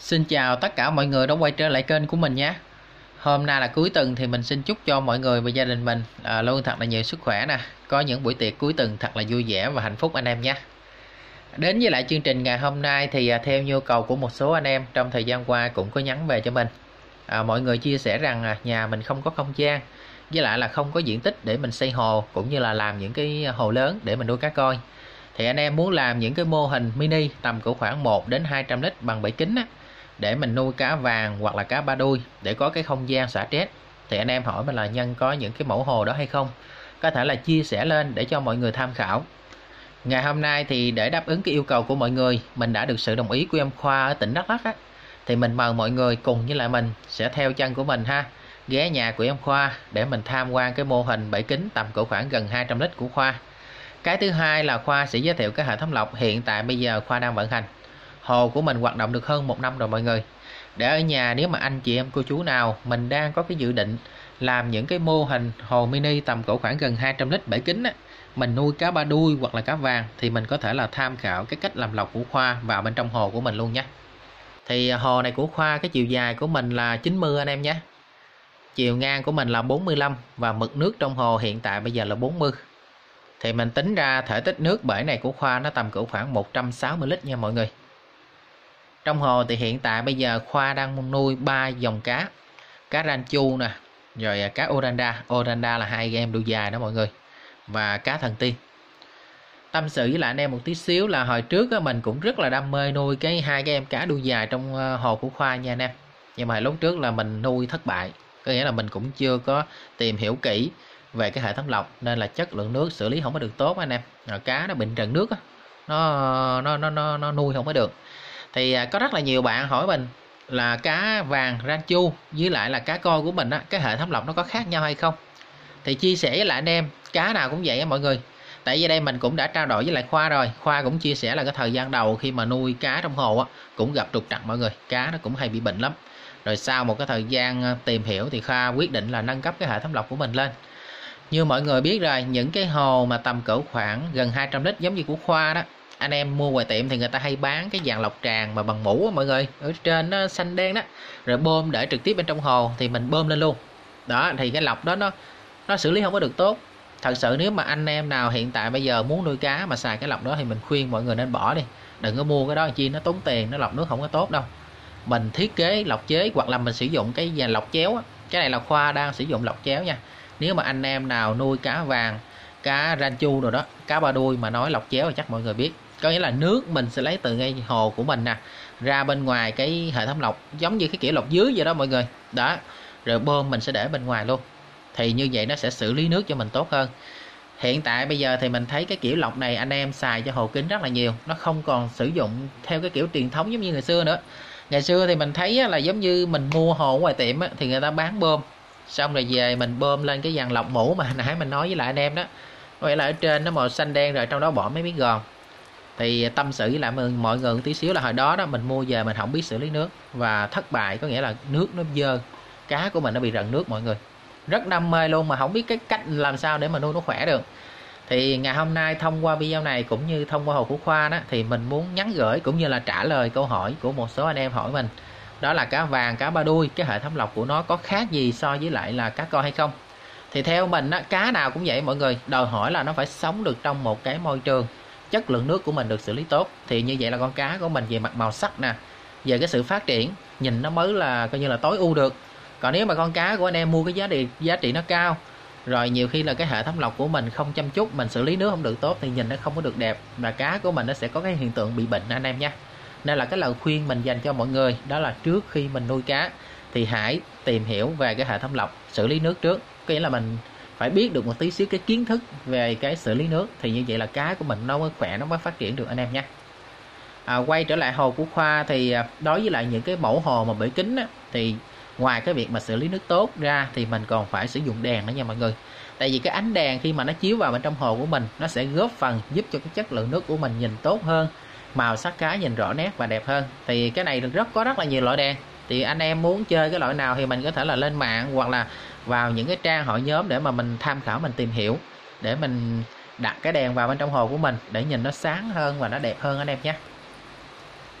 Xin chào tất cả mọi người đã quay trở lại kênh của mình nhé. Hôm nay là cuối tuần thì mình xin chúc cho mọi người và gia đình mình luôn thật là nhiều sức khỏe nè. Có những buổi tiệc cuối tuần thật là vui vẻ và hạnh phúc anh em nhé. Đến với lại chương trình ngày hôm nay thì theo nhu cầu của một số anh em trong thời gian qua cũng có nhắn về cho mình. Mọi người chia sẻ rằng nhà mình không có không gian, với lại là không có diện tích để mình xây hồ cũng như là làm những cái hồ lớn để mình nuôi cá coi. Thì anh em muốn làm những cái mô hình mini tầm cỡ khoảng 1 đến 200 lít bằng bể kính á, để mình nuôi cá vàng hoặc là cá ba đuôi để có cái không gian xả stress. Thì anh em hỏi mình là Nhân có những cái mẫu hồ đó hay không, có thể là chia sẻ lên để cho mọi người tham khảo. Ngày hôm nay thì để đáp ứng cái yêu cầu của mọi người, mình đã được sự đồng ý của em Khoa ở tỉnh Đắk Lắk á, thì mình mời mọi người cùng với lại mình sẽ theo chân của mình ha, ghé nhà của em Khoa để mình tham quan cái mô hình bể kính tầm cỡ khoảng gần 200 lít của Khoa. Cái thứ hai là Khoa sẽ giới thiệu cái hệ thống lọc hiện tại bây giờ Khoa đang vận hành. Hồ của mình hoạt động được hơn 1 năm rồi mọi người. Để ở nhà nếu mà anh chị em cô chú nào mình đang có cái dự định làm những cái mô hình hồ mini tầm cỡ khoảng gần 200 lít bể kính á, mình nuôi cá ba đuôi hoặc là cá vàng thì mình có thể là tham khảo cái cách làm lọc của Khoa vào bên trong hồ của mình luôn nhé. Thì hồ này của Khoa cái chiều dài của mình là 90 anh em nhé. Chiều ngang của mình là 45 và mực nước trong hồ hiện tại bây giờ là 40. Thì mình tính ra thể tích nước bể này của Khoa nó tầm cỡ khoảng 160 lít nha mọi người. Trong hồ thì hiện tại bây giờ Khoa đang nuôi 3 dòng cá. Cá ranchu nè, rồi cá oranda. Oranda là hai em đuôi dài đó mọi người. Và cá thần tiên. Tâm sự với lại anh em một tí xíu là hồi trước á, mình cũng rất là đam mê nuôi hai cái em cá đuôi dài trong hồ của Khoa nha anh em. Nhưng mà lúc trước là mình nuôi thất bại. Có nghĩa là mình cũng chưa có tìm hiểu kỹ về cái hệ thống lọc, nên là chất lượng nước xử lý không có được tốt anh em. Rồi cá nó bệnh trần nước á, nó nuôi không có được. Thì có rất là nhiều bạn hỏi mình là cá vàng ranchu với lại là cá coi của mình á, cái hệ thống lọc nó có khác nhau hay không. Thì chia sẻ với lại anh em, cá nào cũng vậy á mọi người. Tại vì đây mình cũng đã trao đổi với lại Khoa rồi. Khoa cũng chia sẻ là cái thời gian đầu khi mà nuôi cá trong hồ á, cũng gặp trục trặc mọi người. Cá nó cũng hay bị bệnh lắm. Rồi sau một cái thời gian tìm hiểu thì Khoa quyết định là nâng cấp cái hệ thống lọc của mình lên. Như mọi người biết rồi, những cái hồ mà tầm cỡ khoảng gần 200 lít giống như của Khoa đó, anh em mua ngoài tiệm thì người ta hay bán cái dàn lọc tràn mà bằng mũ á mọi người, ở trên nó xanh đen đó, rồi bơm để trực tiếp bên trong hồ thì mình bơm lên luôn. Đó thì cái lọc đó nó xử lý không có được tốt. Thật sự nếu mà anh em nào hiện tại bây giờ muốn nuôi cá mà xài cái lọc đó thì mình khuyên mọi người nên bỏ đi. Đừng có mua cái đó chi nó tốn tiền, nó lọc nước không có tốt đâu. Mình thiết kế lọc chế hoặc là mình sử dụng cái dàn lọc chéo á. Cái này là Khoa đang sử dụng lọc chéo nha. Nếu mà anh em nào nuôi cá vàng, cá ranchu rồi đó, cá ba đuôi mà nói lọc chéo thì chắc mọi người biết. Có nghĩa là nước mình sẽ lấy từ ngay hồ của mình nè, ra bên ngoài cái hệ thống lọc, giống như cái kiểu lọc dưới vậy đó mọi người. Đó, rồi bơm mình sẽ để bên ngoài luôn. Thì như vậy nó sẽ xử lý nước cho mình tốt hơn. Hiện tại bây giờ thì mình thấy cái kiểu lọc này anh em xài cho hồ kính rất là nhiều. Nó không còn sử dụng theo cái kiểu truyền thống giống như ngày xưa nữa. Ngày xưa thì mình thấy là giống như mình mua hồ ngoài tiệm thì người ta bán bơm, xong rồi về mình bơm lên cái dàn lọc mũ mà nãy mình nói với lại anh em đó. Vậy là ở trên nó màu xanh đen rồi trong đó bỏ mấy miếng gòn. Thì tâm sự với lại mọi người một tí xíu là hồi đó mình mua về mình không biết xử lý nước và thất bại, có nghĩa là nước nó dơ, cá của mình nó bị rần nước mọi người. Rất đam mê luôn mà không biết cái cách làm sao để mà nuôi nó khỏe được. Thì ngày hôm nay thông qua video này cũng như thông qua hồ của Khoa đó, thì mình muốn nhắn gửi cũng như là trả lời câu hỏi của một số anh em hỏi mình. Đó là cá vàng, cá ba đuôi, cái hệ thống lọc của nó có khác gì so với lại là cá coi hay không. Thì theo mình á, cá nào cũng vậy mọi người, đòi hỏi là nó phải sống được trong một cái môi trường, chất lượng nước của mình được xử lý tốt. Thì như vậy là con cá của mình về mặt màu sắc nè, về cái sự phát triển nhìn nó mới là coi như là tối ưu được. Còn nếu mà con cá của anh em mua cái giá trị nó cao, rồi nhiều khi là cái hệ thống lọc của mình không chăm chút, mình xử lý nước không được tốt thì nhìn nó không có được đẹp, và cá của mình nó sẽ có cái hiện tượng bị bệnh anh em nha. Nên là cái lời khuyên mình dành cho mọi người đó là trước khi mình nuôi cá thì hãy tìm hiểu về cái hệ thống lọc xử lý nước trước. Có nghĩa là mình phải biết được một tí xíu cái kiến thức về cái xử lý nước, thì như vậy là cá của mình nó mới khỏe, nó mới phát triển được anh em nha. Quay trở lại hồ của Khoa thì đối với lại những cái mẫu hồ mà bể kính á, thì ngoài cái việc mà xử lý nước tốt ra thì mình còn phải sử dụng đèn nữa nha mọi người. Tại vì cái ánh đèn khi mà nó chiếu vào bên trong hồ của mình, nó sẽ góp phần giúp cho cái chất lượng nước của mình nhìn tốt hơn, màu sắc cá nhìn rõ nét và đẹp hơn. Thì cái này có rất là nhiều loại đèn. Thì anh em muốn chơi cái loại nào thì mình có thể là lên mạng hoặc là vào những cái trang hội nhóm để mà mình tham khảo, mình tìm hiểu để mình đặt cái đèn vào bên trong hồ của mình để nhìn nó sáng hơn và nó đẹp hơn anh em nhé.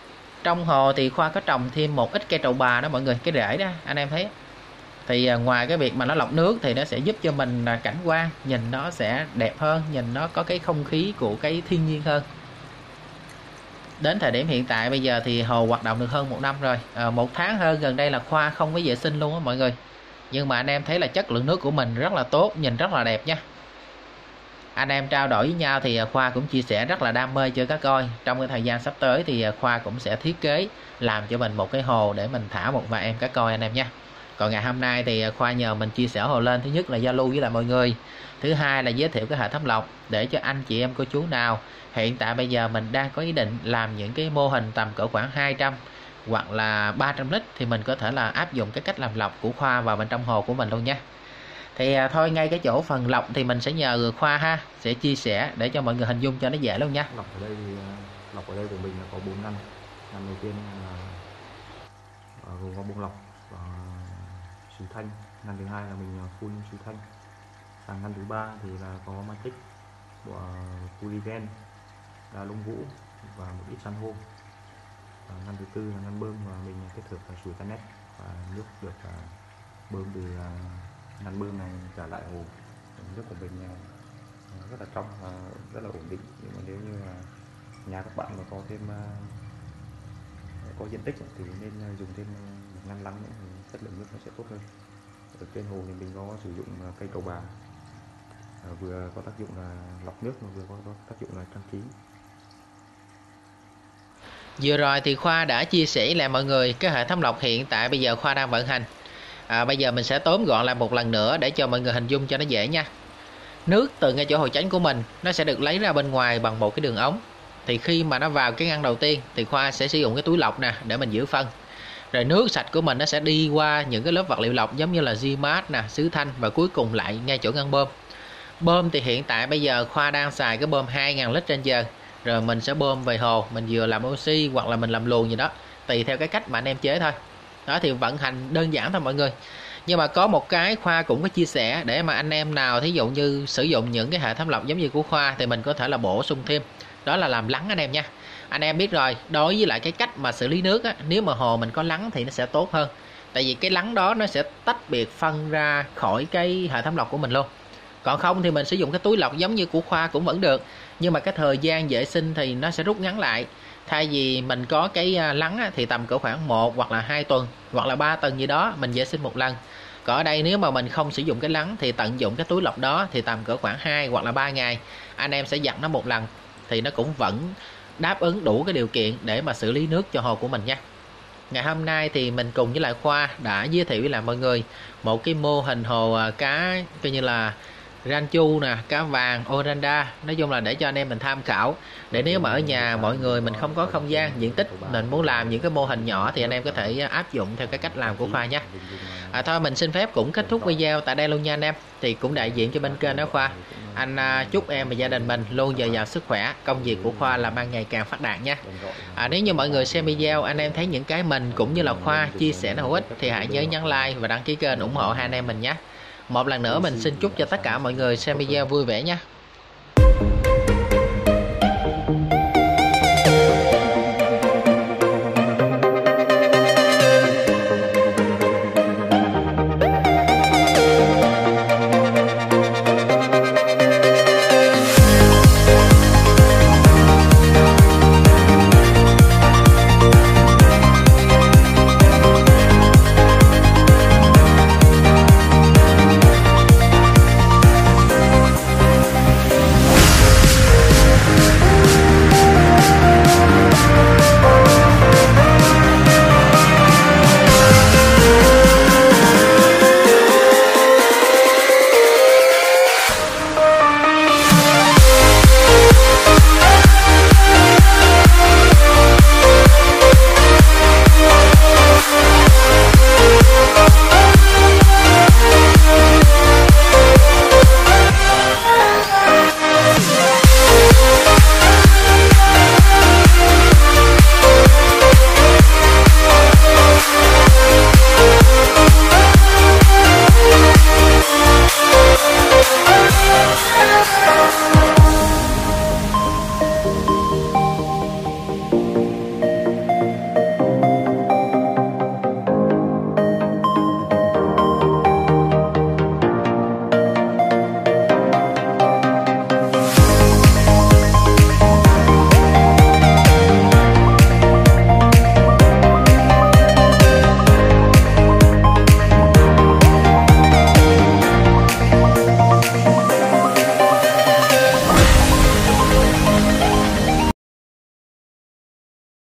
Trong hồ thì Khoa có trồng thêm một ít cây trầu bà đó mọi người, cái rễ đó anh em thấy. Thì ngoài cái việc mà nó lọc nước thì nó sẽ giúp cho mình cảnh quan nhìn nó sẽ đẹp hơn, nhìn nó có cái không khí của cái thiên nhiên hơn. Đến thời điểm hiện tại bây giờ thì hồ hoạt động được hơn 1 năm rồi, 1 tháng hơn gần đây là Khoa không có vệ sinh luôn á mọi người. Nhưng mà anh em thấy là chất lượng nước của mình rất là tốt, nhìn rất là đẹp nha. Anh em trao đổi với nhau thì Khoa cũng chia sẻ rất là đam mê cho cá coi. Trong cái thời gian sắp tới thì Khoa cũng sẽ thiết kế làm cho mình một cái hồ để mình thả một vài em cá coi anh em nha. Còn ngày hôm nay thì Khoa nhờ mình chia sẻ hồ lên, thứ nhất là giao lưu với lại mọi người, thứ hai là giới thiệu cái hệ thống lọc để cho anh chị em cô chú nào hiện tại bây giờ mình đang có ý định làm những cái mô hình tầm cỡ khoảng 200 hoặc là 300 lít thì mình có thể là áp dụng cái cách làm lọc của Khoa vào bên trong hồ của mình luôn nha. Thì thôi ngay cái chỗ phần lọc thì mình sẽ nhờ Khoa ha sẽ chia sẻ để cho mọi người hình dung cho nó dễ luôn nha. Lọc ở đây thì lọc ở đây của mình là có 4 ngăn. Ngăn đầu tiên là gồm có bông lọc và xứ thanh. Ngăn thứ hai là mình phun xứ thanh. Sang ngăn thứ ba thì là có matic của polyven, đá lông vũ và một ít san hô. Ngăn thứ tư là ngăn bơm và mình kết hợp là suối Tanet và nước được bơm từ ngăn bơm này trả lại hồ. Nước của mình rất là trong và rất là ổn định. Nhưng mà nếu như nhà các bạn mà có thêm có diện tích thì nên dùng thêm một ngăn lắng nữa thì chất lượng nước nó sẽ tốt hơn. Ở trên hồ thì mình có sử dụng cây cầu bà, vừa có tác dụng là lọc nước mà vừa có tác dụng là trang trí. Vừa rồi thì Khoa đã chia sẻ lại mọi người cái hệ thống lọc hiện tại bây giờ Khoa đang vận hành. Bây giờ mình sẽ tóm gọn lại một lần nữa để cho mọi người hình dung cho nó dễ nha. Nước từ ngay chỗ hồ chánh của mình nó sẽ được lấy ra bên ngoài bằng một cái đường ống. Thì khi mà nó vào cái ngăn đầu tiên thì Khoa sẽ sử dụng cái túi lọc nè để mình giữ phân. Rồi nước sạch của mình nó sẽ đi qua những cái lớp vật liệu lọc giống như là Gmat nè, sứ thanh và cuối cùng lại ngay chỗ ngăn bơm. Bơm thì hiện tại bây giờ Khoa đang xài cái bơm 2.000 lít trên giờ. Rồi mình sẽ bơm về hồ, mình vừa làm oxy hoặc là mình làm luồng gì đó, tùy theo cái cách mà anh em chế thôi. Đó thì vận hành đơn giản thôi mọi người. Nhưng mà có một cái Khoa cũng có chia sẻ để mà anh em nào thí dụ như sử dụng những cái hệ thống lọc giống như của Khoa thì mình có thể là bổ sung thêm, đó là làm lắng anh em nha. Anh em biết rồi, đối với lại cái cách mà xử lý nước á, nếu mà hồ mình có lắng thì nó sẽ tốt hơn. Tại vì cái lắng đó nó sẽ tách biệt phân ra khỏi cái hệ thống lọc của mình luôn. Còn không thì mình sử dụng cái túi lọc giống như của Khoa cũng vẫn được, nhưng mà cái thời gian vệ sinh thì nó sẽ rút ngắn lại. Thay vì mình có cái lắng á, thì tầm cỡ khoảng 1 hoặc là 2 tuần hoặc là 3 tuần gì đó mình vệ sinh một lần. Còn ở đây nếu mà mình không sử dụng cái lắng thì tận dụng cái túi lọc đó thì tầm cỡ khoảng 2 hoặc là 3 ngày anh em sẽ giặt nó một lần thì nó cũng vẫn đáp ứng đủ cái điều kiện để mà xử lý nước cho hồ của mình nha. Ngày hôm nay thì mình cùng với lại Khoa đã giới thiệu với lại mọi người một cái mô hình hồ cá coi như là ranchu nè, cá vàng, oranda, nói chung là để cho anh em mình tham khảo, để nếu mà ở nhà mọi người mình không có không gian diện tích mình muốn làm những cái mô hình nhỏ thì anh em có thể áp dụng theo cái cách làm của Khoa nhé. Thôi mình xin phép cũng kết thúc video tại đây luôn nha anh em. Thì cũng đại diện cho bên kênh đó Khoa, anh chúc em và gia đình mình luôn dồi dào sức khỏe, công việc của Khoa làm ăn ngày càng phát đạt nha. Nếu như mọi người xem video anh em thấy những cái mình cũng như là Khoa chia sẻ nó hữu ích thì hãy nhớ nhấn like và đăng ký kênh ủng hộ hai anh em mình nhé. Một lần nữa mình xin chúc cho tất cả mọi người xem video vui vẻ nhé.